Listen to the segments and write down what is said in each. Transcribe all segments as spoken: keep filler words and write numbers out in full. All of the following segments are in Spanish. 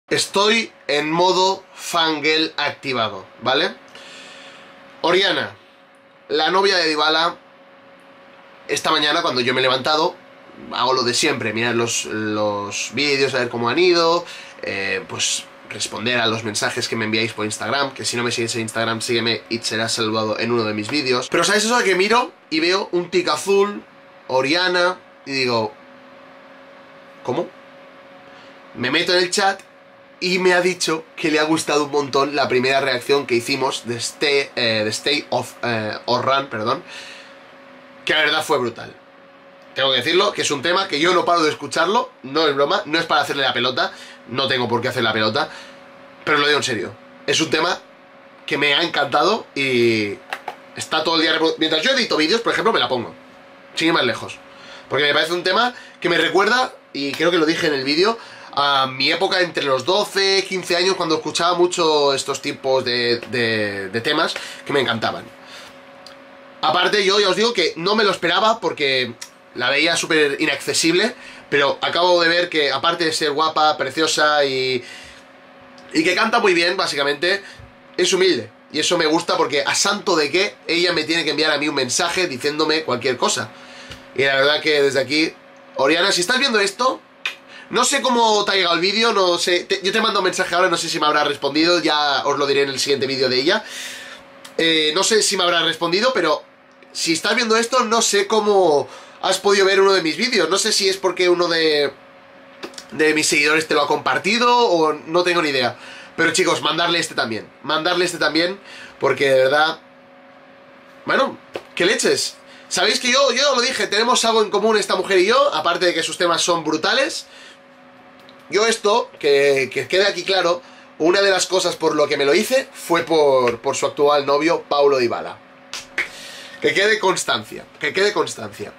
Estoy en modo fangirl activado, ¿vale? Oriana, la novia de Dybala, esta mañana cuando yo me he levantado, hago lo de siempre, mirar los, los vídeos, a ver cómo han ido, eh, pues responder a los mensajes que me enviáis por Instagram, que si no me sigues en Instagram, sígueme y serás saludado en uno de mis vídeos. Pero ¿sabes eso de que miro y veo un tic azul, Oriana, y digo, ¿cómo? Me meto en el chat y me ha dicho que le ha gustado un montón la primera reacción que hicimos de Stay, eh, de Stay of, eh, or Run, perdón, que la verdad fue brutal. Tengo que decirlo, que es un tema que yo no paro de escucharlo, no es broma, no es para hacerle la pelota, no tengo por qué hacer la pelota, pero lo digo en serio. Es un tema que me ha encantado y está todo el día... Mientras yo edito vídeos, por ejemplo, me la pongo, sin ir más lejos, porque me parece un tema que me recuerda, y creo que lo dije en el vídeo, a mi época entre los doce, quince años, cuando escuchaba mucho estos tipos de, de, de temas que me encantaban. Aparte, yo ya os digo que no me lo esperaba porque la veía súper inaccesible, pero acabo de ver que aparte de ser guapa, preciosa y, y que canta muy bien, básicamente, es humilde. Y eso me gusta porque a santo de que ella me tiene que enviar a mí un mensaje diciéndome cualquier cosa. Y la verdad que desde aquí, Oriana, si estás viendo esto... No sé cómo te ha llegado el vídeo, no sé, te, yo te mando un mensaje ahora, no sé si me habrá respondido, ya os lo diré en el siguiente vídeo de ella. Eh, no sé si me habrá respondido, pero si estás viendo esto, no sé cómo has podido ver uno de mis vídeos. No sé si es porque uno de, de mis seguidores te lo ha compartido o no tengo ni idea. Pero chicos, mandarle este también, mandarle este también, porque de verdad... Bueno, ¿qué leches? Sabéis que yo, yo lo dije, tenemos algo en común esta mujer y yo, aparte de que sus temas son brutales. Yo esto, que, que quede aquí claro, una de las cosas por lo que me lo hice fue por, por su actual novio, Paulo Dybala. Que quede constancia, que quede constancia.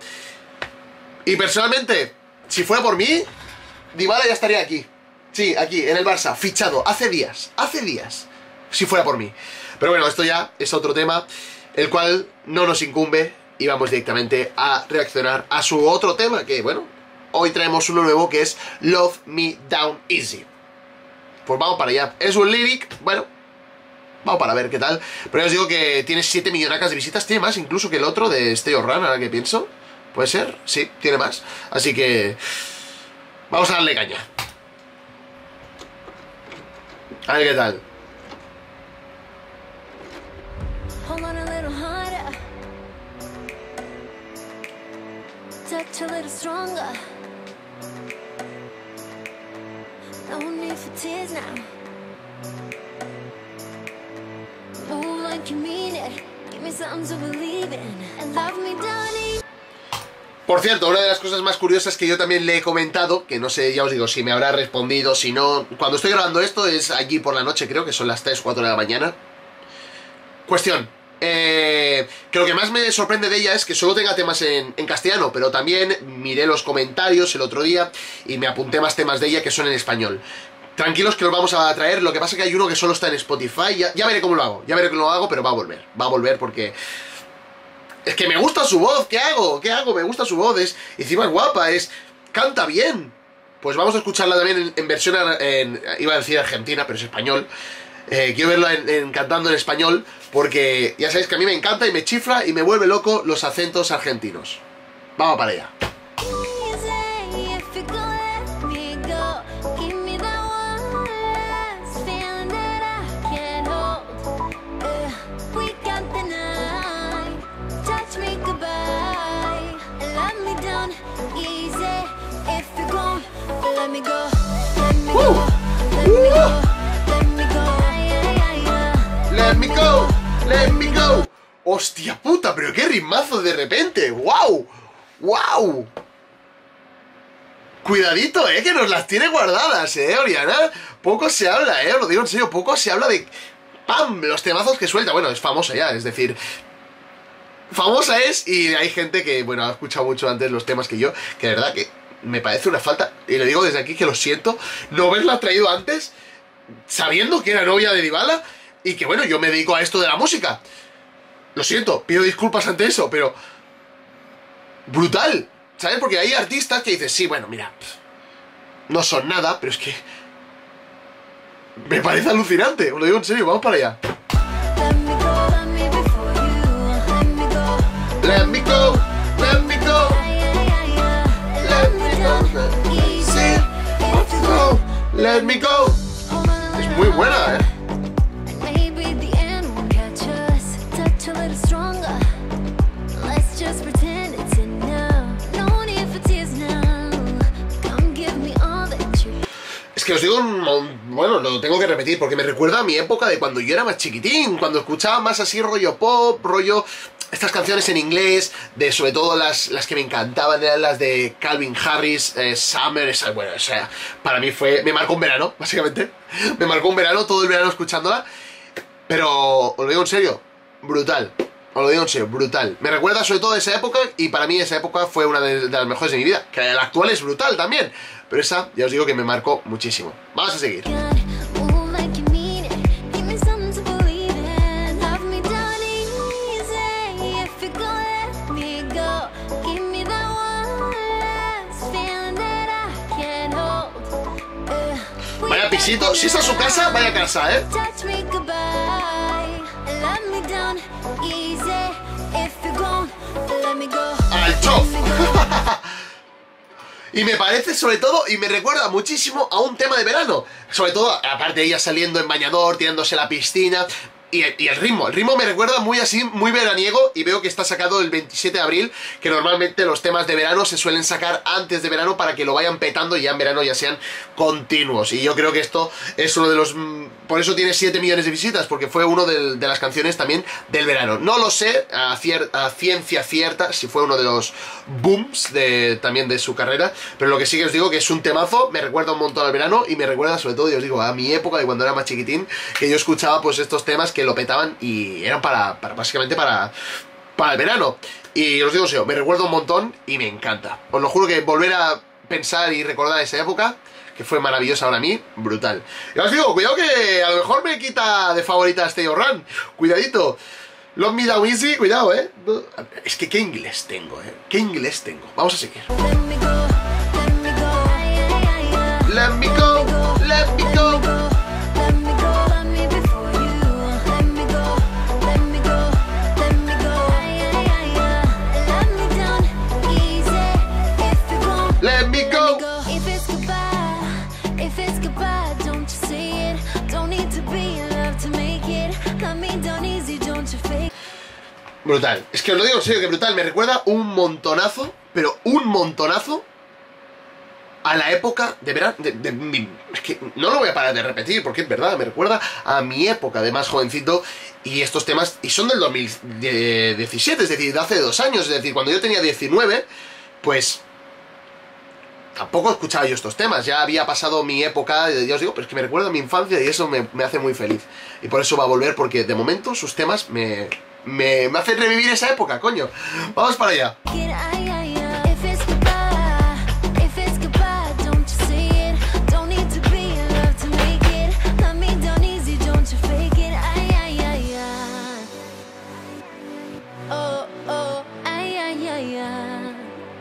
Y personalmente, si fuera por mí, Dybala ya estaría aquí. Sí, aquí, en el Barça, fichado, hace días, hace días, si fuera por mí. Pero bueno, esto ya es otro tema, el cual no nos incumbe, y vamos directamente a reaccionar a su otro tema, que bueno... Hoy traemos uno nuevo que es Love Me Down Easy. Pues vamos para allá. Es un lyric, bueno, vamos para ver qué tal. Pero ya os digo que tiene siete millonacas de visitas. Tiene más incluso que el otro de Stay or Run, ahora que pienso. ¿Puede ser? Sí, tiene más. Así que... vamos a darle caña. A ver qué tal. Touch a little stronger. No need for tears now. Move like you mean it. Give me something to believe in. And love me, darling. Por cierto, una de las cosas más curiosas que yo también le he comentado, que no sé, ya os digo, si me habrá respondido, si no... Cuando estoy grabando esto es allí por la noche, creo que son las tres, cuatro de la mañana. Cuestión. Eh, que lo que más me sorprende de ella es que solo tenga temas en, en castellano, pero también miré los comentarios el otro día y me apunté más temas de ella que son en español. Tranquilos que los vamos a traer, lo que pasa es que hay uno que solo está en Spotify, ya, ya veré cómo lo hago, ya veré cómo lo hago, pero va a volver, va a volver porque... Es que me gusta su voz, ¿qué hago? ¿Qué hago? Me gusta su voz, es encima es guapa, es... canta bien. Pues vamos a escucharla también en, en versión, en, iba a decir argentina, pero es español. Eh, quiero verlo en, en, cantando en español, porque ya sabéis que a mí me encanta y me chifla y me vuelve loco los acentos argentinos. Vamos para allá. Let me go, let me go. Hostia puta, pero qué ritmazo de repente. Wow, wow. Cuidadito, eh, que nos las tiene guardadas, eh, Oriana. Poco se habla, eh, os lo digo en serio, poco se habla de... ¡Pam! Los temazos que suelta. Bueno, es famosa ya, es decir... Famosa es, y hay gente que, bueno, ha escuchado mucho antes los temas que yo, que de verdad que me parece una falta, y le digo desde aquí que lo siento, no haberla traído antes, sabiendo que era novia de Dybala, y que bueno, yo me dedico a esto de la música. Lo siento, pido disculpas ante eso, pero... brutal, ¿sabes? Porque hay artistas que dices, sí, bueno, mira, no son nada, pero es que... Me parece alucinante, os lo digo en serio, vamos para allá. Let me go, let me go, let me go, let me go, easy, Go, let me go. Es muy buena, eh. Maybe the end won't catch us. Touch a little stronger. Let's just pretend it's enough. No need for tears now. Come give me all that you. Es que os digo, un mon- bueno, lo tengo que repetir porque me recuerda a mi época de cuando yo era más chiquitín, cuando escuchaba más así rollo pop, rollo estas canciones en inglés, de sobre todo las, las que me encantaban eran las de Calvin Harris, eh, Summer, esa, bueno, o sea, para mí fue, me marcó un verano, básicamente, me marcó un verano, todo el verano escuchándola, pero os lo digo en serio, brutal. Os lo digo en serio, brutal. Me recuerda sobre todo a esa época y para mí esa época fue una de, de las mejores de mi vida. Que la actual es brutal también. Pero esa, ya os digo que me marcó muchísimo. Vamos a seguir. Move like you mean it. Give me something to believe in. Love me down easy. If you go, let me go. Give me that one last feeling that I can't hold. Uh, we Vaya pisito. Si esta es su casa, vaya casa, ¿eh? touch me goodbye. Let me down easy. If you're gone, let me go. ¡Al chof! Y me parece sobre todo, y me recuerda muchísimo a un tema de verano. Sobre todo, aparte de ella saliendo en bañador, tirándose a la piscina. Y el, y el ritmo, el ritmo me recuerda muy así, muy veraniego. Y veo que está sacado el veintisiete de abril. Que normalmente los temas de verano se suelen sacar antes de verano para que lo vayan petando y ya en verano ya sean continuos. Y yo creo que esto es uno de los... Por eso tiene siete millones de visitas, porque fue uno de, de las canciones también del verano. No lo sé a, cier, a ciencia cierta si fue uno de los booms de, también de su carrera, pero lo que sí que os digo que es un temazo, me recuerda un montón al verano y me recuerda sobre todo, y os digo, a mi época de cuando era más chiquitín, que yo escuchaba pues estos temas que lo petaban y eran para, para básicamente para, para el verano. Y os digo, o sea, me recuerda un montón y me encanta. Os lo juro que volver a pensar y recordar esa época, que fue maravillosa para mí, brutal. Y os digo, cuidado que a lo mejor me quita de favorita Stay or Run. Cuidadito. Love Me Down Easy, cuidado, eh. Es que qué inglés tengo, eh. Qué inglés tengo. Vamos a seguir. Let me go, let me go. Let me go, let me go. Let me go, love me before you. Let me go, let me go, let me go. Let me down easy. If you're gone, Let me go. if it's goodbye, if it's goodbye, don't you say it. Don't need to be in love to make it. Let me down easy, don't you fake. Brutal. Es que os lo digo en serio, que brutal. Me recuerda un montonazo, pero un montonazo a la época de verano. De, de, de, es que no lo voy a parar de repetir porque es verdad. Me recuerda a mi época de más jovencito. Y estos temas. Y son del dos mil diecisiete, es decir, de hace dos años. Es decir, cuando yo tenía diecinueve, pues tampoco escuchaba yo estos temas. Ya había pasado mi época. Ya os digo, pero es que me recuerda a mi infancia y eso me, me hace muy feliz. Y por eso va a volver, porque de momento sus temas me. Me, me hace revivir esa época, coño. Vamos para allá. If it's goodbye, if it's goodbye, don't you say it. Don't need to be in love to make it. Let me down easy, don't you fake it. Ay, ay, ay, ay. Oh, oh, ay, ay, ay, ay.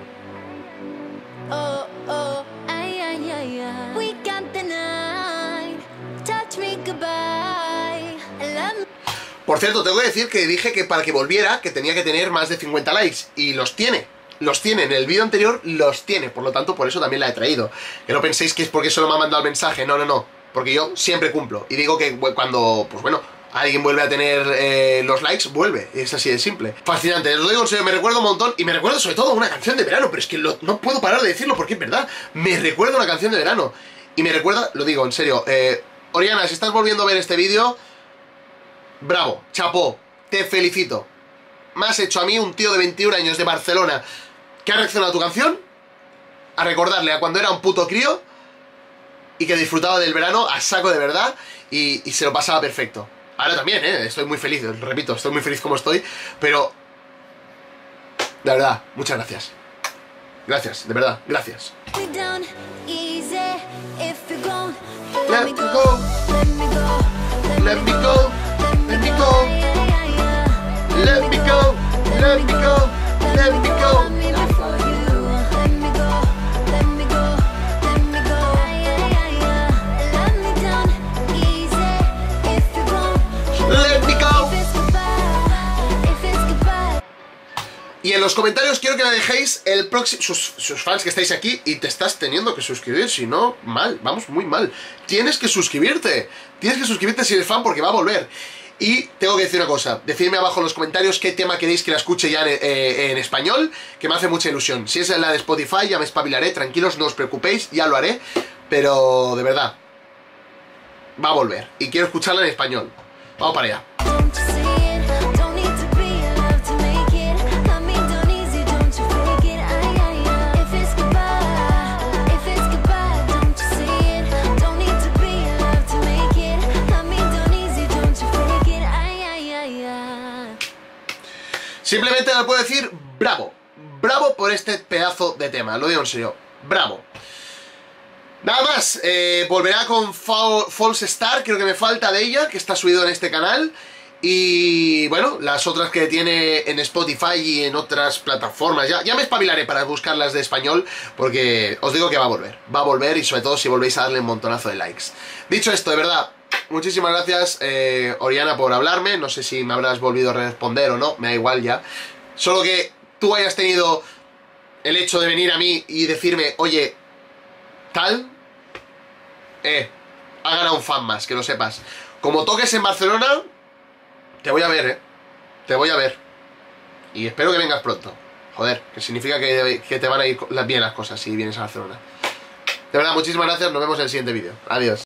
Oh, oh, ay, ay, ay, ay. We got the night. Touch me goodbye. Let me. Por cierto, tengo que decir que dije que para que volviera, que tenía que tener más de cincuenta likes. Y los tiene. Los tiene. En el vídeo anterior los tiene. Por lo tanto, por eso también la he traído. Que no penséis que es porque solo me ha mandado el mensaje. No, no, no. Porque yo siempre cumplo. Y digo que cuando, pues bueno, alguien vuelve a tener eh, los likes, vuelve. Es así de simple. Fascinante. Os lo digo en serio, me recuerdo un montón. Y me recuerdo sobre todo una canción de verano. Pero es que lo, no puedo parar de decirlo porque es verdad. Me recuerda una canción de verano. Y me recuerda, lo digo en serio. Eh, Oriana, si estás volviendo a ver este vídeo, bravo, chapó, te felicito. Me has hecho a mí, un tío de veintiún años de Barcelona, que ha reaccionado a tu canción, a recordarle a cuando era un puto crío y que disfrutaba del verano a saco de verdad y, y se lo pasaba perfecto. Ahora también, eh, estoy muy feliz, repito, estoy muy feliz como estoy, pero de verdad, muchas gracias. Gracias, de verdad, gracias. me down easy. If you're gone, Let me go, let me go. let me go, let me go, let me go, let me go, let me go. los comentarios quiero que me dejéis el próximo... Sus, sus fans que estáis aquí y te estás teniendo que suscribir, si no, mal, vamos muy mal. Tienes que suscribirte, tienes que suscribirte si eres fan porque va a volver. Y tengo que decir una cosa, decidme abajo en los comentarios qué tema queréis que la escuche ya en, eh, en español, que me hace mucha ilusión. Si es la de Spotify ya me espabilaré, tranquilos, no os preocupéis, ya lo haré, pero de verdad, va a volver y quiero escucharla en español. Vamos para allá. Don't you see it? Don't need to be in love to make it. Love me done easy, don't you fake it? Ay, ay, ay. If it's goodbye, if it's goodbye, don't you see it? Don't need to be in love to make it. Love me done easy, don't you fake it? Ay, ay, ay, ay. Simplemente me puedo decir bravo, bravo por este pedazo de tema, lo digo en serio, bravo. Nada más, eh, volverá con Fa- False Star, creo que me falta de ella, que está subido en este canal. Y bueno, las otras que tiene en Spotify y en otras plataformas, ya, ya me espabilaré para buscarlas de español, porque os digo que va a volver, va a volver y sobre todo si volvéis a darle un montonazo de likes. Dicho esto, de verdad, muchísimas gracias eh, Oriana por hablarme, no sé si me habrás volvido a responder o no, me da igual ya. Solo que tú hayas tenido el hecho de venir a mí y decirme, oye, tal, eh, ha ganado un fan más, que lo sepas. Como toques en Barcelona, te voy a ver, eh, te voy a ver. Y espero que vengas pronto. Joder, que significa que, que te van a ir bien las cosas si vienes a Barcelona. De verdad, muchísimas gracias, nos vemos en el siguiente vídeo. Adiós.